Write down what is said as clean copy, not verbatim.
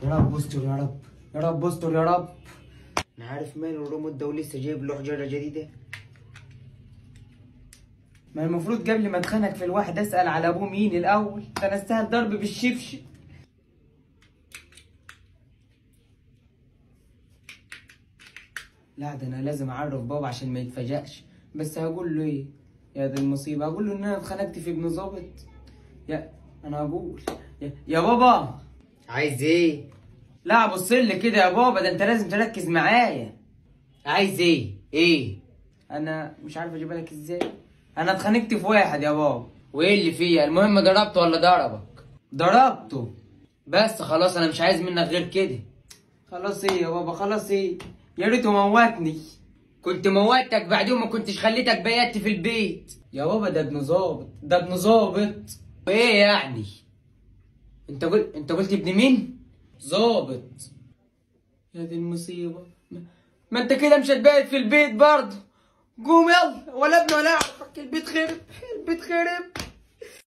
يا رب استر يا رب، يا رب استر يا رب. انا عارف مين الريموت ده ولسه جايب له حجره جديده. ما المفروض قبل ما اتخنق في الواحد اسال على ابوه مين الاول، ده انا استاهل ضرب بالشبشب. لا ده انا لازم اعرف بابا عشان ما يتفاجئش. بس هقول له ايه؟ يا دي المصيبه، هقول له ان انا اتخنقت في ابن ظابط. انا هقول يا بابا. عايز ايه؟ لا بص لي كده يا بابا، ده انت لازم تركز معايا. عايز ايه؟ ايه؟ انا مش عارف اجيبها لك ازاي. انا اتخانقت في واحد يا بابا. وايه اللي فيها؟ المهم ضربته ولا ضربك؟ ضربته. بس خلاص انا مش عايز منك غير كده. خلاص ايه يا بابا؟ خلاص ايه؟ يا ريته موتني. كنت موتك بعدين ما كنتش خليتك بيت في البيت. يا بابا ده ابن ظابط، ده ابن ظابط. وايه يعني؟ انت قلت ابن مين؟ ظابط. يا دي المصيبة. ما انت كده مش هتبيت في البيت برضه. قوم يلا، ولا ابن ولا اعرفك. البيت خرب، البيت خرب.